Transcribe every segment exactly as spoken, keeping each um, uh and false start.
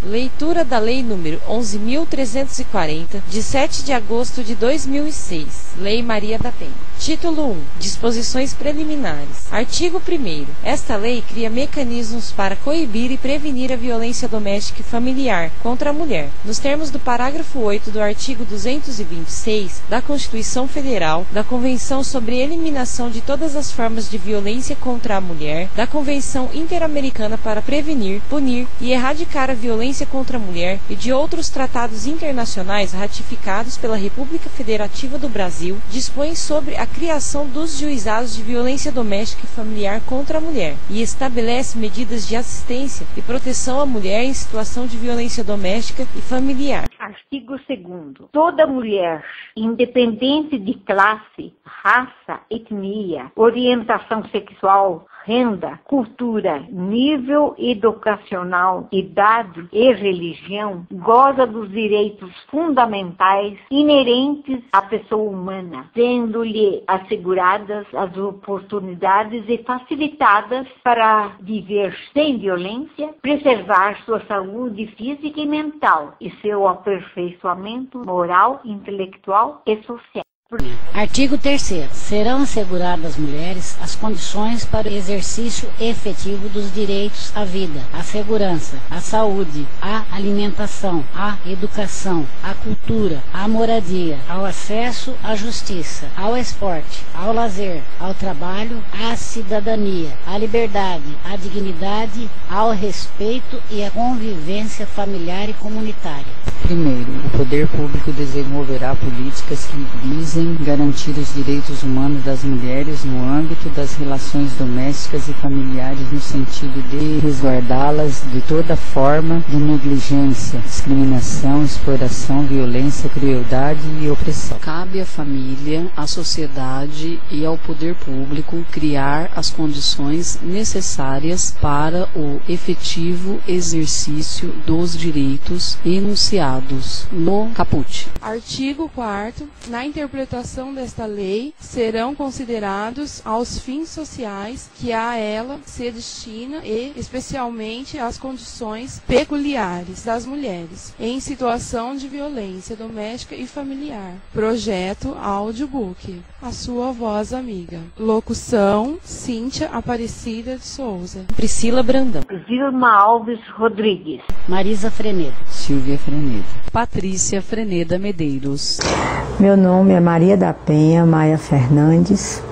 Leitura da Lei número onze mil trezentos e quarenta, de sete de agosto de dois mil e seis, Lei Maria da Penha. Título um. Disposições preliminares. Artigo primeiro. Esta lei cria mecanismos para coibir e prevenir a violência doméstica e familiar contra a mulher, nos termos do parágrafo oito do artigo duzentos e vinte e seis da Constituição Federal, da Convenção sobre Eliminação de todas as formas de violência contra a mulher, da Convenção Interamericana para Prevenir, Punir e Erradicar a Violência contra a Mulher e de outros tratados internacionais ratificados pela República Federativa do Brasil, dispõe sobre a criação dos juizados de violência doméstica e familiar contra a mulher e estabelece medidas de assistência e proteção à mulher em situação de violência doméstica e familiar. Artigo segundo. Toda mulher, independente de classe, raça, etnia, orientação sexual, renda, cultura, nível educacional, idade e religião, goza dos direitos fundamentais inerentes à pessoa humana, sendo-lhe asseguradas as oportunidades e facilitadas para viver sem violência, preservar sua saúde física e mental e seu aperfeiçoamento moral, intelectual e social. Artigo terceiro. Serão asseguradas às mulheres as condições para o exercício efetivo dos direitos à vida, à segurança, à saúde, à alimentação, à educação, à cultura, à moradia, ao acesso à justiça, ao esporte, ao lazer, ao trabalho, à cidadania, à liberdade, à dignidade, ao respeito e à convivência familiar e comunitária. Primeiro, o poder público desenvolverá políticas que visem garantir os direitos humanos das mulheres no âmbito das relações domésticas e familiares no sentido de resguardá-las de toda forma de negligência, discriminação, exploração, violência, crueldade e opressão. Cabe à família, à sociedade e ao poder público criar as condições necessárias para o efetivo exercício dos direitos enunciados no caput. Artigo quarto. Na interpretação desta lei, serão considerados aos fins sociais que a ela se destina e, especialmente, as condições peculiares das mulheres em situação de violência doméstica e familiar. Projeto Audiobook. A sua voz amiga. Locução: Cíntia Aparecida de Souza. Priscila Brandão. Vilma Alves Rodrigues. Marisa Frenedo. Silvia Frenedo. Patrícia Freneda Medeiros. Meu nome é Maria da Penha Maia Fernandes.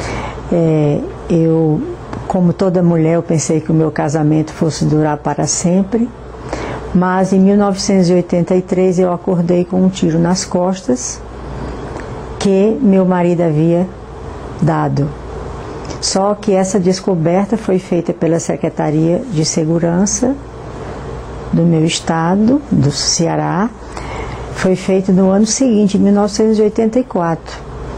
É, eu, como toda mulher, eu pensei que o meu casamento fosse durar para sempre, mas em mil novecentos e oitenta e três eu acordei com um tiro nas costas que meu marido havia dado. Só que essa descoberta foi feita pela Secretaria de Segurança do meu estado, do Ceará. Foi feito no ano seguinte, em mil novecentos e oitenta e quatro.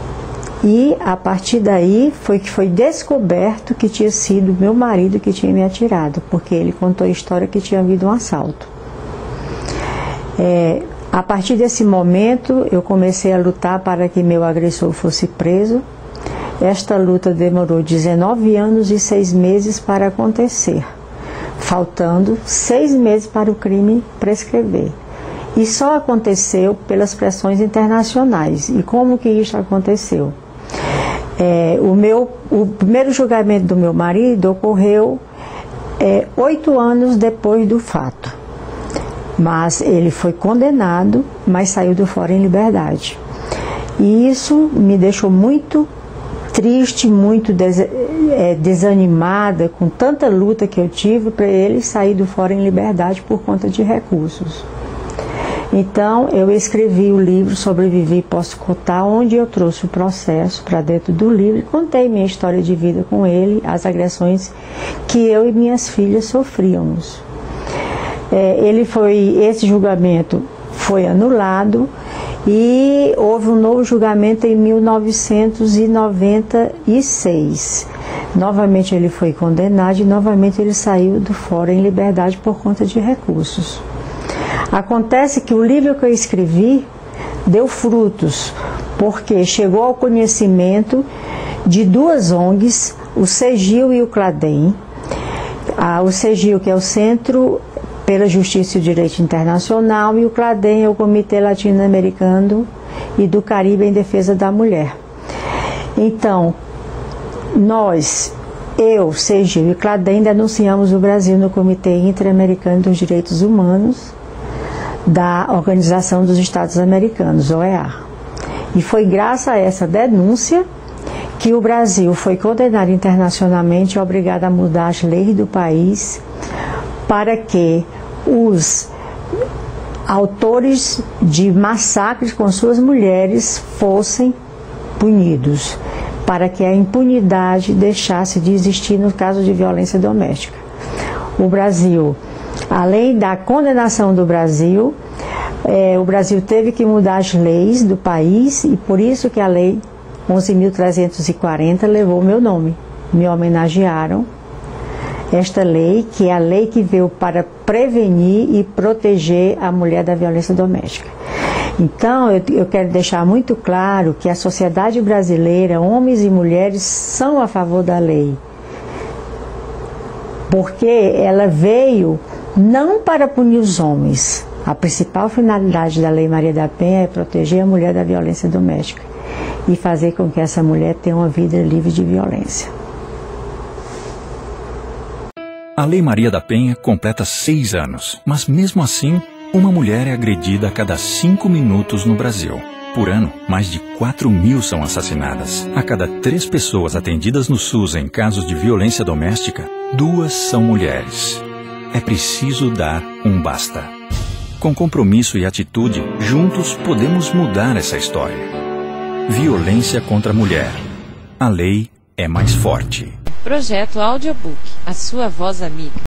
E a partir daí foi que foi descoberto que tinha sido meu marido que tinha me atirado, porque ele contou a história que tinha havido um assalto. É, a partir desse momento eu comecei a lutar para que meu agressor fosse preso. Esta luta demorou dezenove anos e seis meses para acontecer, faltando seis meses para o crime prescrever. E só aconteceu pelas pressões internacionais. E como que isso aconteceu? É, o, meu, o primeiro julgamento do meu marido ocorreu é, oito anos depois do fato. Mas ele foi condenado, mas saiu do fora em liberdade. E isso me deixou muito triste, muito des, é, desanimada com tanta luta que eu tive para ele sair do fora em liberdade por conta de recursos. Então, eu escrevi o livro Sobrevivi e Posso Contar, onde eu trouxe o processo para dentro do livro e contei minha história de vida com ele, as agressões que eu e minhas filhas sofríamos. É, ele foi, esse julgamento foi anulado e houve um novo julgamento em mil novecentos e noventa e seis. Novamente ele foi condenado e novamente ele saiu do fora em liberdade por conta de recursos. Acontece que o livro que eu escrevi deu frutos, porque chegou ao conhecimento de duas O N Gs, o CEGIL e o CLADEM. Ah, o CEGIL, que é o Centro pela Justiça e o Direito Internacional, e o CLADEM é o Comitê Latino-Americano e do Caribe em Defesa da Mulher. Então, nós, eu, Sergio e CLADEM, denunciamos o Brasil no Comitê Interamericano dos Direitos Humanos da Organização dos Estados Americanos, O E A. E foi graças a essa denúncia que o Brasil foi condenado internacionalmente e obrigado a mudar as leis do país para que os autores de massacres com suas mulheres fossem punidos, para que a impunidade deixasse de existir no caso de violência doméstica. O Brasil, além da condenação do Brasil, é, o Brasil teve que mudar as leis do país, e por isso que a lei onze mil trezentos e quarenta levou o meu nome. Me homenagearam esta lei, que é a lei que veio para prevenir e proteger a mulher da violência doméstica. Então, eu, eu quero deixar muito claro que a sociedade brasileira, homens e mulheres, são a favor da lei. Porque ela veio não para punir os homens. A principal finalidade da Lei Maria da Penha é proteger a mulher da violência doméstica e fazer com que essa mulher tenha uma vida livre de violência. A Lei Maria da Penha completa seis anos, mas mesmo assim, uma mulher é agredida a cada cinco minutos no Brasil. Por ano, mais de quatro mil são assassinadas. A cada três pessoas atendidas no SUS em casos de violência doméstica, duas são mulheres. É preciso dar um basta. Com compromisso e atitude, juntos podemos mudar essa história. Violência contra a mulher. A lei é mais forte. Projeto Audiobook, a sua voz amiga.